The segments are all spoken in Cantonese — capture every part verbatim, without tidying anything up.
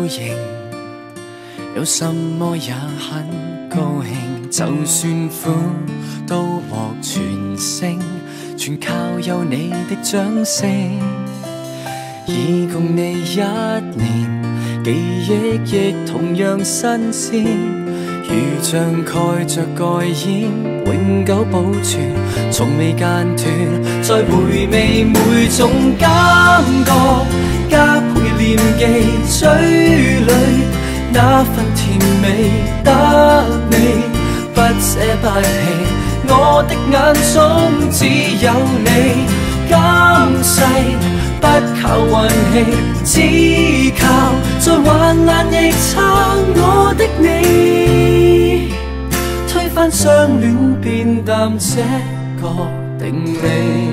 型，有什麼也很高興。就算苦都獲全勝，全靠有你的掌聲。已共你一年，記憶亦同樣新鮮，如像蓋着蓋掩，永久保存，從未間斷。再回味每種感覺，加倍念記嘴裏那份甜美，得你不捨不棄。我的眼中只有你，今世不靠運氣，只靠在患難亦撐我的你，推翻相戀變淡這個定理。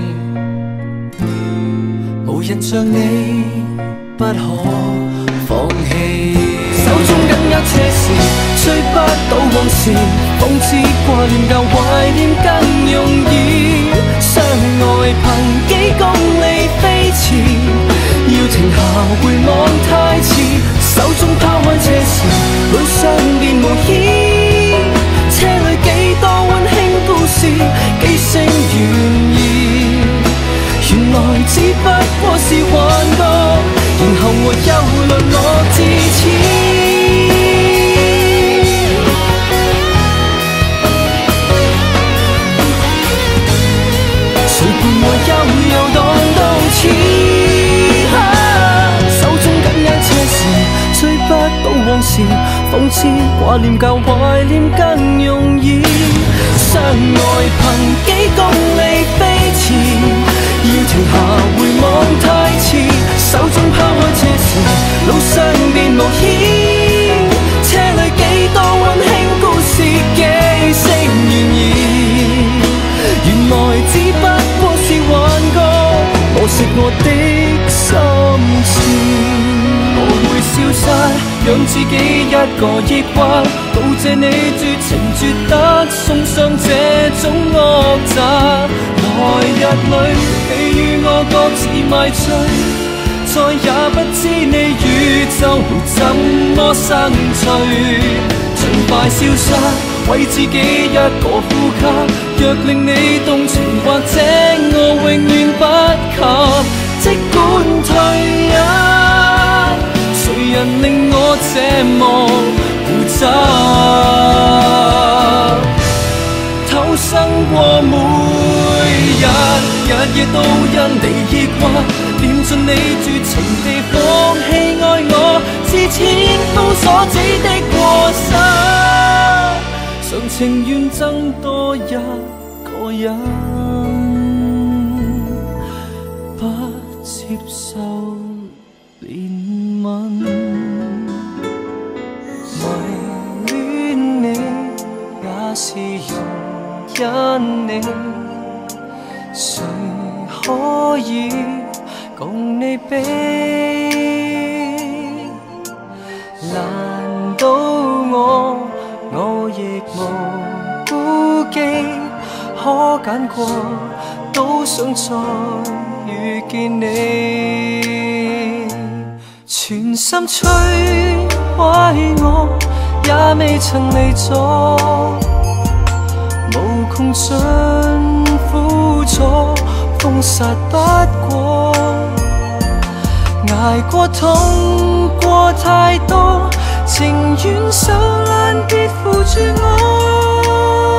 無人像你不可放棄。手中緊握車匙，追不到往事，諷刺掛念舊懷念更容易。相愛憑幾公里飛馳，要停下回望太遲。手中拋開車匙，路上便無依。車裏幾多溫馨故事，幾聲願意。原來只不過是幻覺，然後我憂慮我自恃。誰伴我悠悠蕩到此？啊、手中緊握車匙，追不到往事，諷刺掛念舊懷念更容易。相愛憑幾公里飛馳，要停下回望太遲。手中拋開車匙，路上便無依。車裏幾多溫馨故事，幾聲願意。原來只不過是幻覺，磨蝕我的心智。我會消失，讓自己一個抑鬱，道謝你絕情絕得，送上這種惡習。來日裏，你與我各自迷醉，再也不知你宇宙怎麼生趣。盡快消失，為自己一個呼吸。若令你動情，或者我永遠不及。即管退一，誰人令我這麼固執？偷生過每日，日夜都因你抑鬱，念盡你絕情地放棄愛我，是千夫所指的過失，常情願爭多一個人，不接受憐憫。迷戀你也是容因你，誰可以共你比？難道我我亦無顧忌？可揀過都想再遇見你，全心摧毀我也未曾離座，無窮盡苦楚封殺不過，捱過痛過太多，情願受難別扶住我，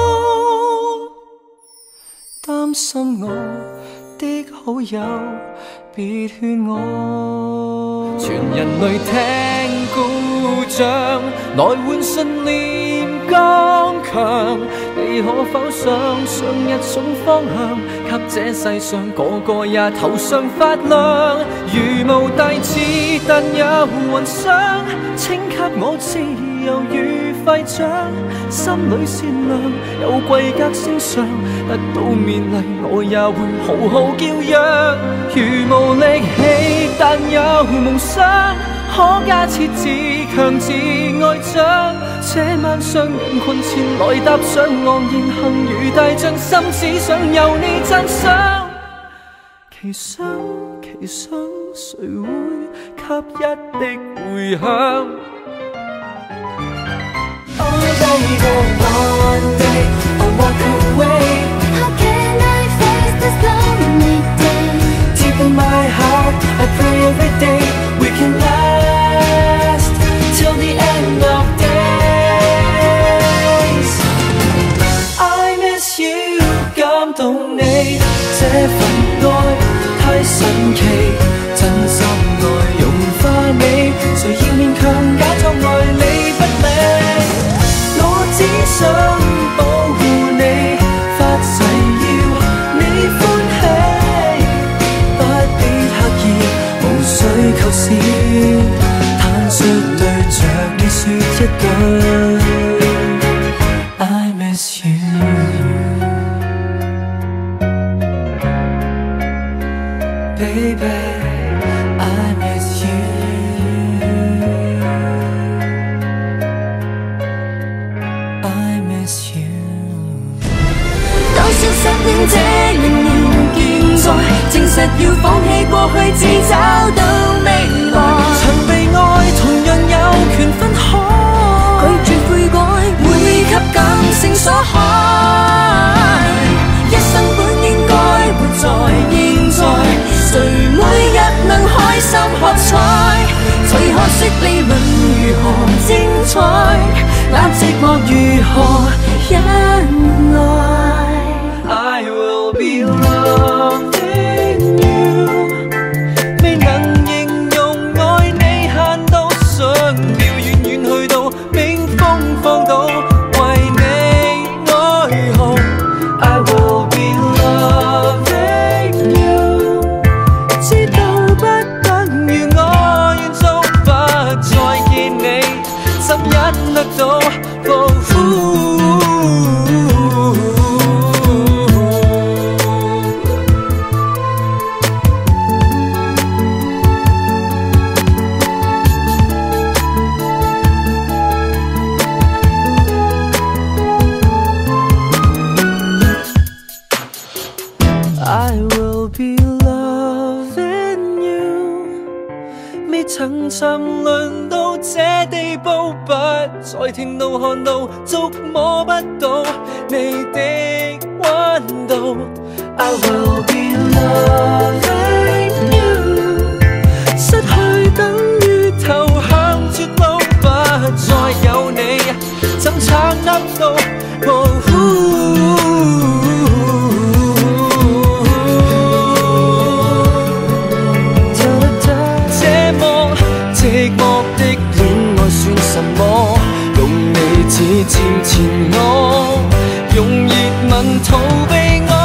擔心我的好友別勸我。全人類聽故障，來換信念剛強。你可否想上一種方向，給這世上個個也頭上發亮？如無大志，但有雲想，請給我自由與徽章。心裏善良，有貴格升上，得到勉勵，我也會好好驕陽。如無力氣，但有夢想，可加設自強自愛獎。這晚上人群前來踏上，昂然行如大象，心只想由你讚賞。其想其其想谁會給一的回響？Oh baby, one day I'll walk away. How can I face this lonely day? Deep in my heart, I pray every day we can last till the end of days. I miss you, 感動你這份愛太神奇，真心愛融化你，誰要勉強假裝愛你不理？我只想保護你，發誓要你歡喜，不必刻意，無需構思，坦率對着你說一句 I miss you。 Baby, I miss you. I miss you. 多少失戀者仍然健在，證實要放棄過去，只找到未來。 曾被愛同樣有權分開， 拒絕悔改會給感性所害。一生本應該活在現在，誰每日能開心喝彩？最可惜理論如何精彩，那寂寞如何忍耐？ I will be loving you， 未能形容愛你限到想要遠遠去到冰封放到為你哀號。I will be loving you， 知道不等於我願做不再見你，怎忍得到保護？I will be loving you， 未曾沉淪到這地步，不再聽到看到觸摸不到你的溫度。I will be loving you， 失去等於投向絕路，不再有你，怎撐得到？哦寂寞的戀愛算什麼？用你指尖纏我，用熱吻逃避我。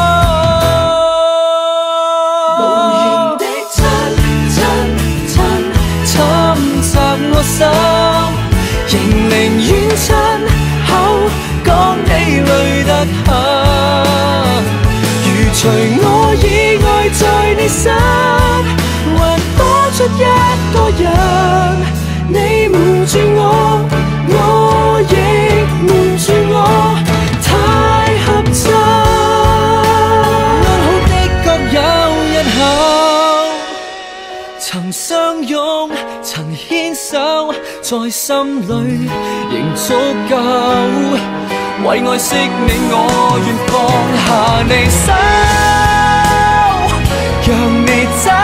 無言的親親親侵襲我心，仍寧願親口講你累得很。如除我以外在你身，還多出一個人，你瞞住我，我亦瞞住我，太合襯。安好的各有日後，曾相擁，曾牽手，在心裏仍足夠。為愛惜你，我願放下你手，讓你走。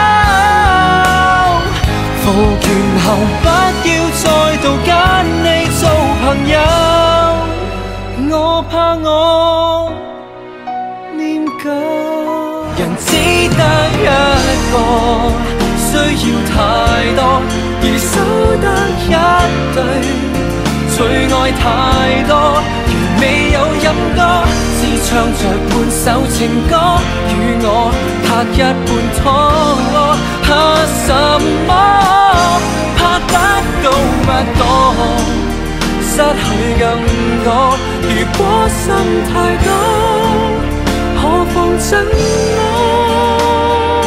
復原後不要再度跟你做朋友，我怕我念舊。人只得一個，需要太多，而收得一對，最愛太多。如未有飲歌，只唱着半首情歌，與我拍一半拖，怕什麼？怕得到不多，失去更多。如果心太多，何妨贈我？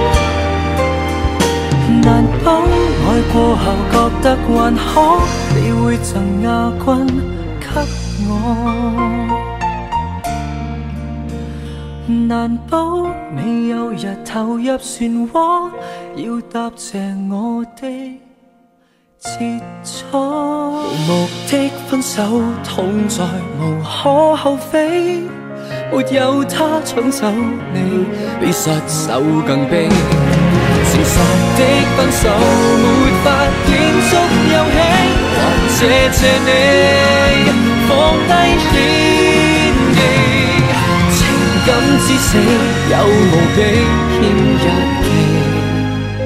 難保愛過後覺得還可，你會贈亞軍給我。 難保你有日投入漩渦，要答謝我的切磋。無目的分手痛在無可厚非，沒有他搶走你，比殺手更悲。誠實的分手沒法延續遊戲，還謝謝你放低演技，情感之死有無比欠日期，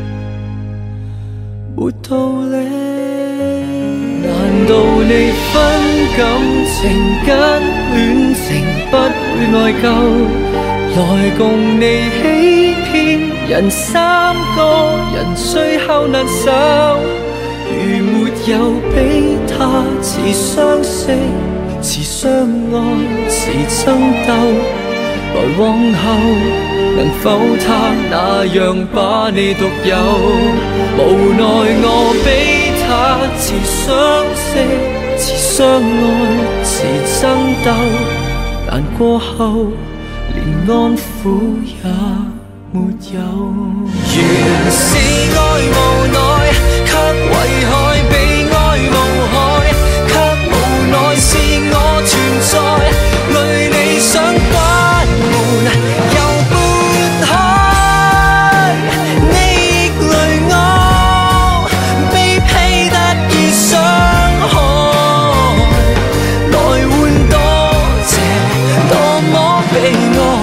沒道理。難道你分感情跟戀情不會內疚，來共你欺騙人三個人最後難受。如沒有比他遲相識，遲相愛，遲爭鬥，來往後能否他那樣把你獨有？無奈我比他遲相識，遲相愛，遲爭鬥，但過後連安撫也沒有。原是愛無奈，卻遺害被愛無害，卻無奈是我存在，累理想關門又撥開，逆累我被批得意傷害，來換多謝多麼被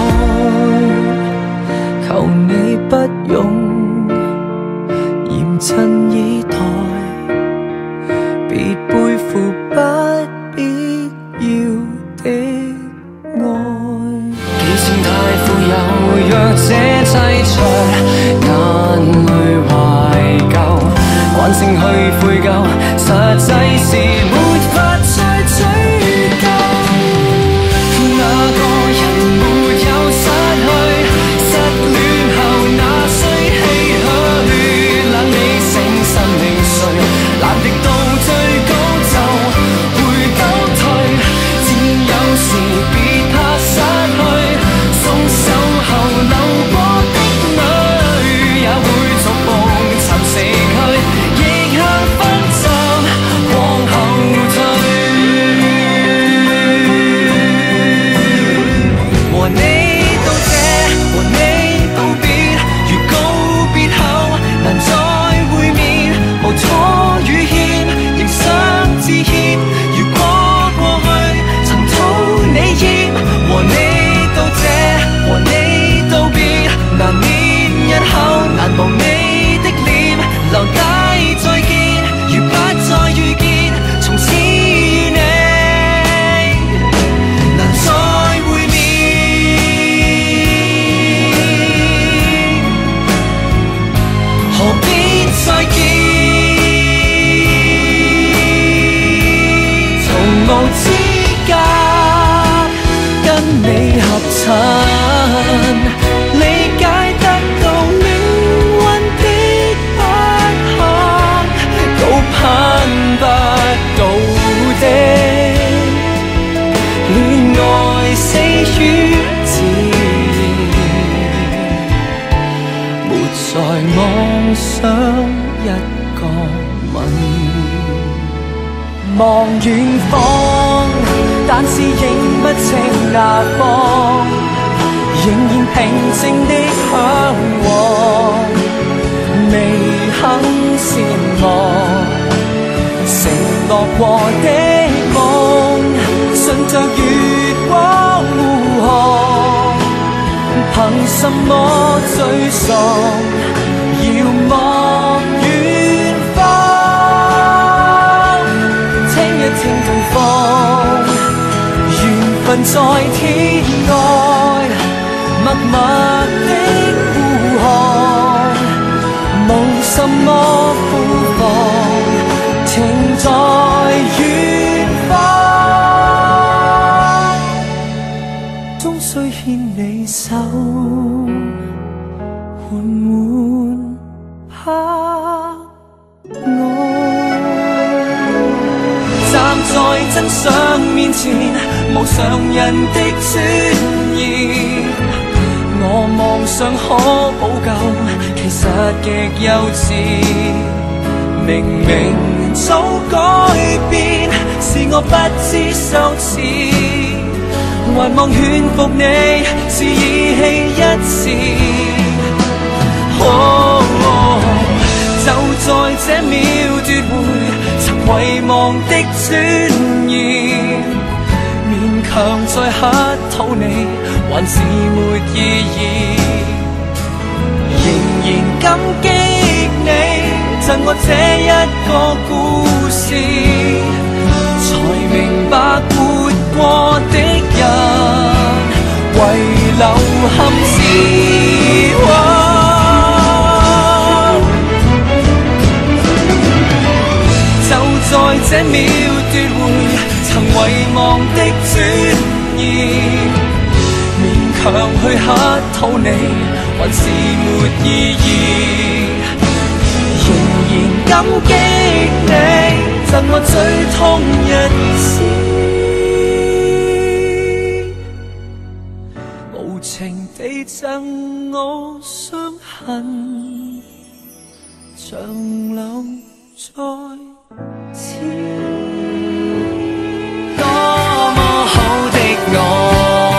愛，求你不用嚴陣以待，別背負不必要的愛。記性太富有，若這制裁，眼淚懷舊，慣性去悔疚，實際是沒法再追究。那個人沒有失去，失戀後那需唏噓，冷你誠實明垂，難敵到最高就會倒退，只有時別怕失去，鬆手後流過的淚，也會逐步尋死去，逆向分站往後退。和你道謝，和你道別，如告別後難再會面，無錯與歉，仍想致歉。如果過去曾討你厭，和你道謝，和你道別，難免日後難忘你的臉，留低再見，如不再遇見，從此與你難再會面，何必再見？從無資格跟你合襯，理解得到命運的不幸，都攀不到的戀愛死於自然，沒在妄想一個吻。望遠方，但是認不清那方，仍然平靜的向往，未肯善忘，承諾過的夢，順着月光護航，憑什麼追溯，遙望遠方，聽一聽對方，緣分在天外，默默的護航，無什麼孤芳，情在遠方，終須牽你手，緩緩拍我。站在真相面前，無常人的尊嚴。 我妄想可補救，其實極幼稚。明明早改變，是我不知羞恥，還望勸服你是意氣一時。哦哦，就在這秒奪回曾遺忘的尊嚴，勉強再乞討你還是沒意義，仍然感激你贈我這一個故事，才明白活過的人遺留憾事。就在這秒奪回曾遺忘的尊嚴，勉強去乞討你還是沒意義，仍然感激你贈我最痛日子，無情地贈我傷痕，長留在此。多麼好的我，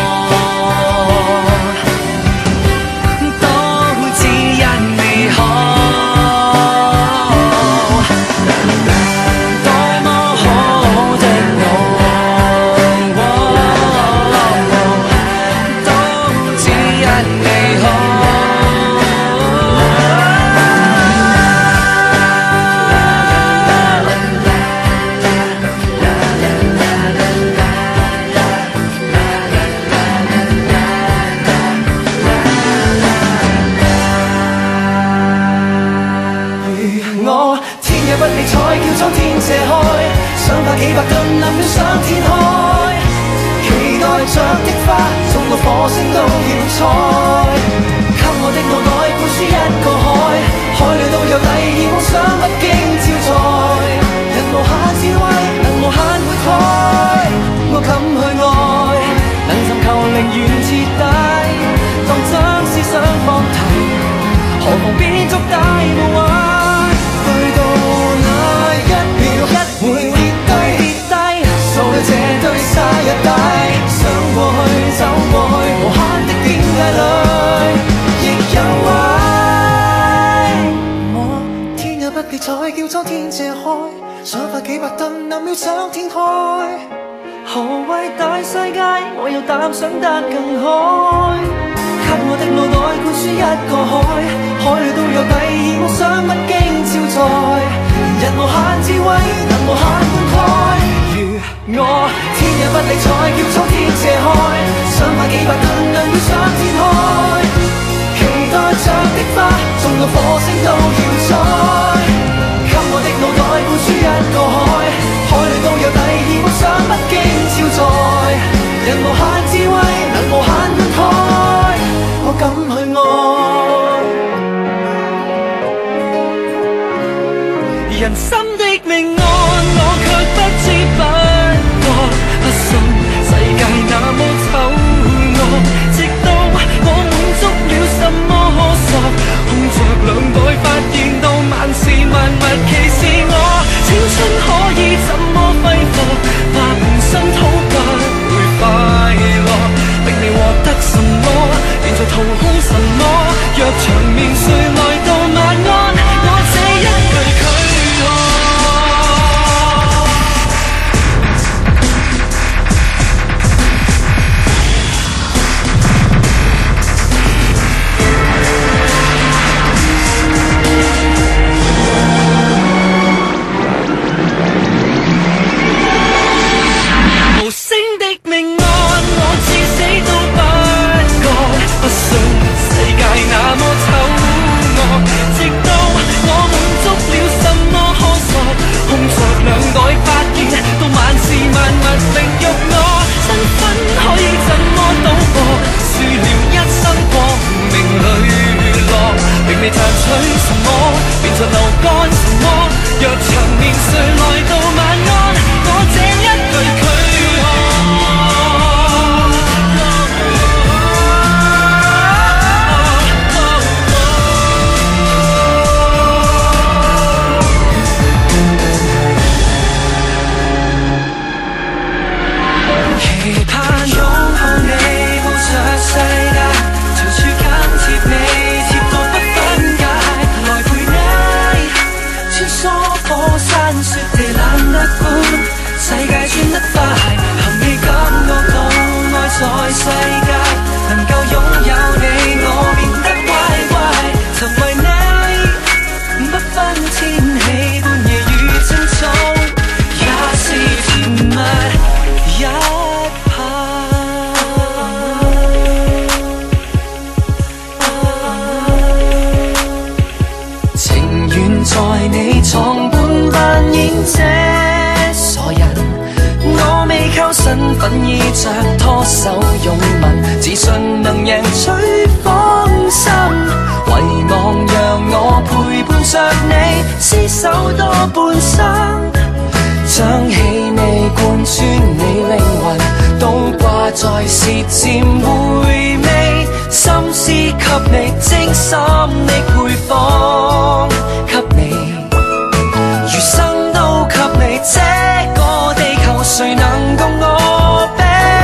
幾百噸能飄上天開，期待着的花送到火星都要採，給我的腦袋灌輸一個海，海裏都有第二夢想不經招載，人無限智慧能無限活開，我敢去愛，能尋求寧願徹底，當將思想放題，何妨變作大無畏，去到那一秒一會這堆沙一帶，想過去走過去，無限的邊界裏亦有愛。我天也不理睬，叫蒼天借開，想發幾百噸能秒上天開。何謂大世界？我有膽想得更開，給我的腦袋灌輸一個海，海裏都有第二夢想不經招載，人無限智慧能無限灌溉。我天也不理睬，叫蒼天借開，想發幾百噸能秒上天開，期待着的花送到火星都要採，給我的腦袋灌輸一個海，海裏都有第二夢想不經招載，人無限智慧能無限灌溉，我敢去愛，人生的命案我卻不知不不信世界那麼醜惡，直到我滿足了什麼索，空着兩袋發現到萬事萬物歧視我，青春可以怎麼揮霍，化成塵土不會快樂，令你獲這傻人，我未靠身份衣着拖手擁吻，自信能贏取芳心，遺忘讓我陪伴着你廝守多半生，將氣味貫穿你靈魂，都掛在舌尖回味，心思給你，精心的配方給你，餘生都給你，這個地球誰能共我比？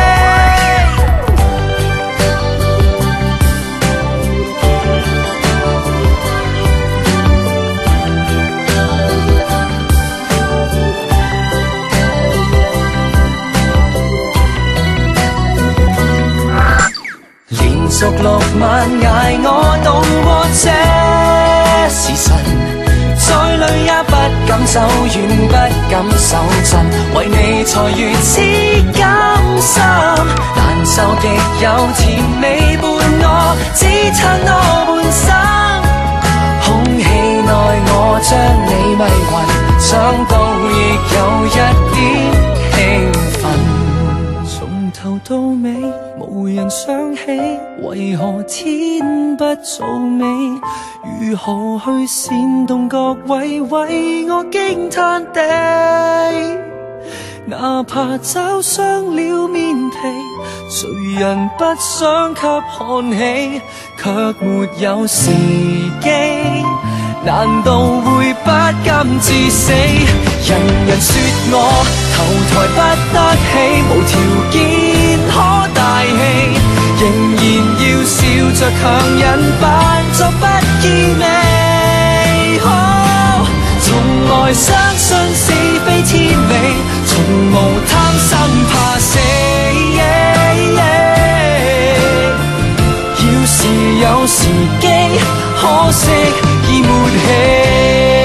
連續六晚捱我渡過這時辰，再累也不敢走遠，不敢手震，為你才如此甘心，難受極有甜味伴我，只撐多半生，空氣內我將你迷魂，想到亦有一點興奮，從頭到尾無人想起，為何天不造美？如何去煽動各位為我驚嘆地？哪怕找傷了面皮，誰人不想給看起？卻沒有時機，難道會不甘至死？人人說我投胎不得起，無條件可大氣，仍然要笑着強忍，扮作不見美好。從來相信是非天理，從無貪生怕死。要是有時機，可惜已沒戲。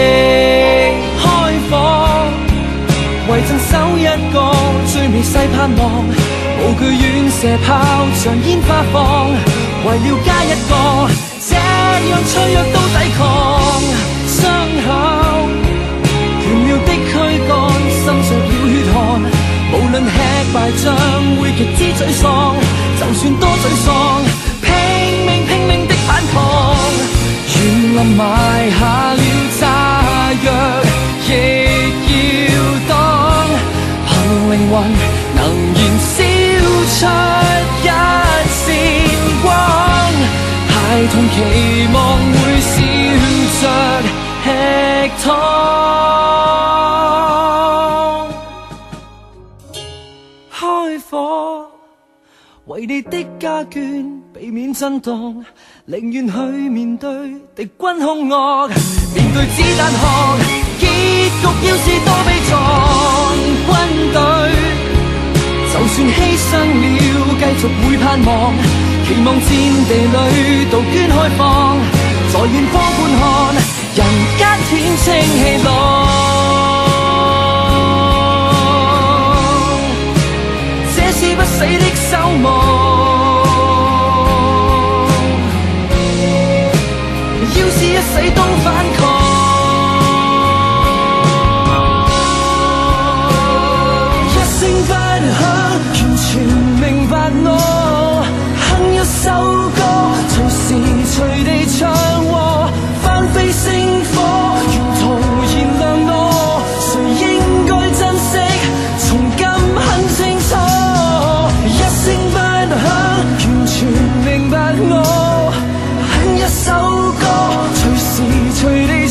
開火，為贈手一個最微細盼望，無懼遠射炮像煙花放，為了加一個這樣脆弱都抵抗。傷口倦了的軀幹，滲着了血汗，無論吃敗仗會極之沮喪，就算多沮喪，拼命拼命的反抗。園林埋下了炸藥，亦要當憑靈魂能燃燒出一線光，孩童期望會笑着吃糖。開火，為你的家眷避免震盪，寧願去面對敵軍兇惡，面對子彈殼，結局要是多悲壯。軍隊就算犧牲了，繼續會盼望，期望戰地裏杜鵑開放，在遠方觀看人間天清氣朗。這是不死的守望，要是一死都反抗。完全明白我，哼一首歌，隨時隨地唱和，翻飛星火，沿途燃亮我，誰應該珍惜，從今很清楚，一聲不響，完全明白我，哼一首歌，隨時隨地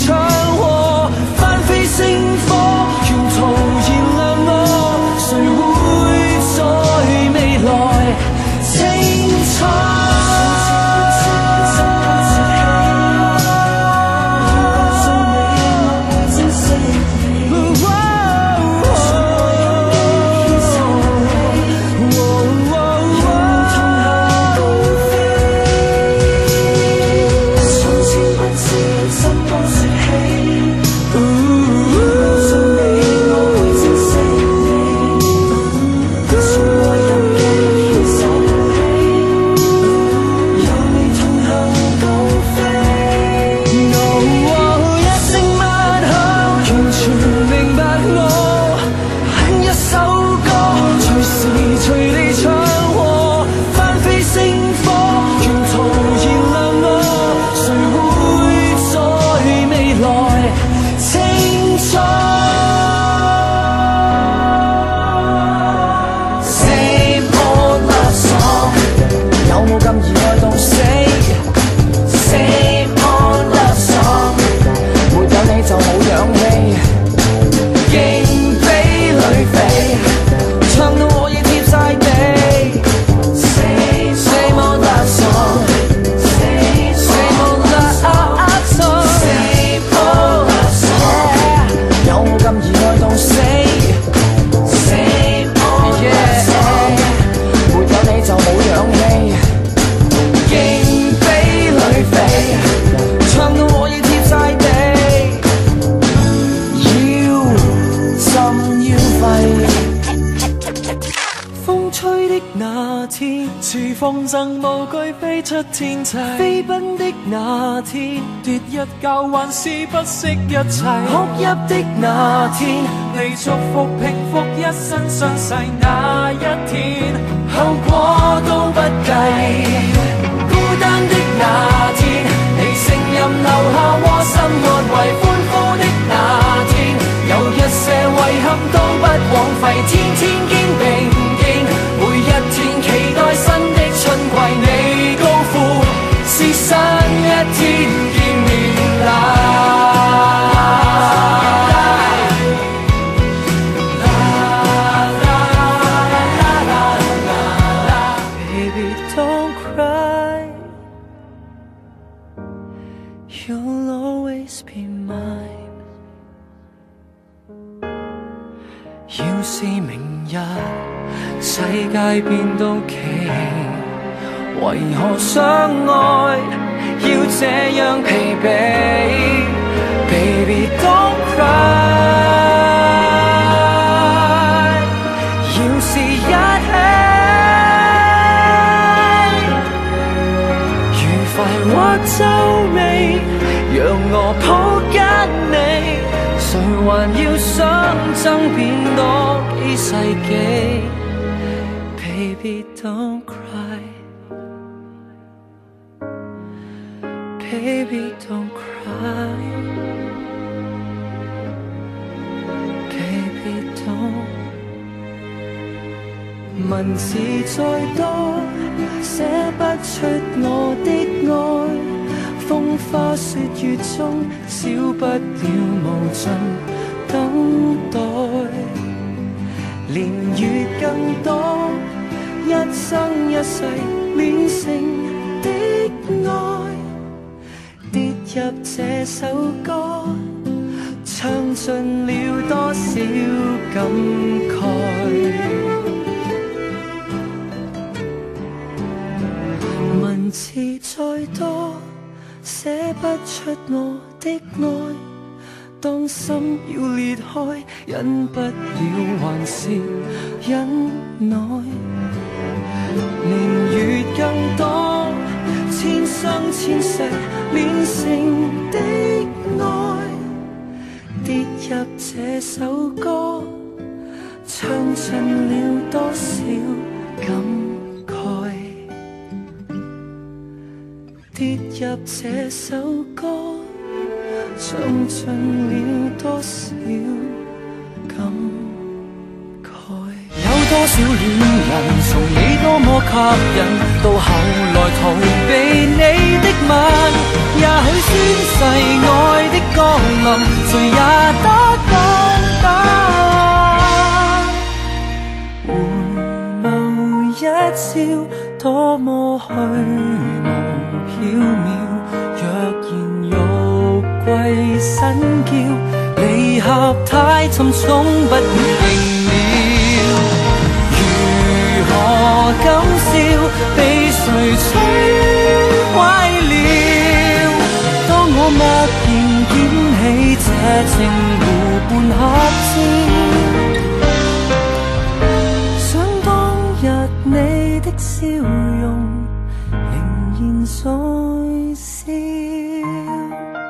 那天， 似風箏無懼飛出天際， 飛奔的那天， 跌一覺還是不惜一切， 哭泣的那天， 你祝福平復一生傷勢那一天， 後果都不計。孤單的那天，你聲音留下窩心安慰，歡呼的那天，有一些遺憾都不枉費，天天肩並肩，每一天期待新的春季，你高呼是新一天見面啦。Baby don't cry, you'll always be mine。要是明日世界變到奇，為何相愛要這樣疲憊 ？Baby don't cry， 要是一起，愉快或皺眉，讓我抱緊你。誰還要想爭辯多幾世紀 ？Baby don't cry, baby don't cry, baby don't。文字再多，寫不出我的愛。風花雪月中，少不了無盡等待，年月更多，一生一世煉成的愛，跌入這首歌，唱盡了多少感慨。文字再多，寫不出我的愛，當心要裂開，忍不了還是忍耐。年月更多，千生千世煉成的愛，跌入這首歌，唱盡了多少感慨。跌入這首歌，唱盡了多少感慨。有多少戀人從你多麼吸引，到後來逃避你的吻。也許宣誓愛的降臨，誰也得講答案。回眸一笑，多麼虛無縹緲，若然欲歸身叫，離合太沉重，不會認了。如何敢笑，被誰摧壞了？當我默然撿起這情湖畔黑椒，想當日你的笑容仍然在笑。